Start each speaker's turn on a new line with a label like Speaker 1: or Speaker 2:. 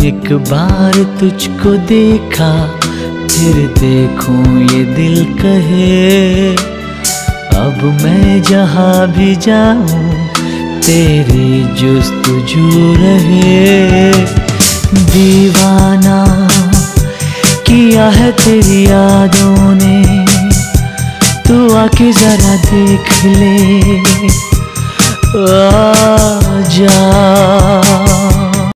Speaker 1: एक बार तुझको देखा फिर देखूं ये दिल कहे, अब मैं जहाँ भी जाऊं तेरी जुस्तजू रहे। दीवाना किया है तेरी यादों ने, तू आके जरा देख ले, आ जा।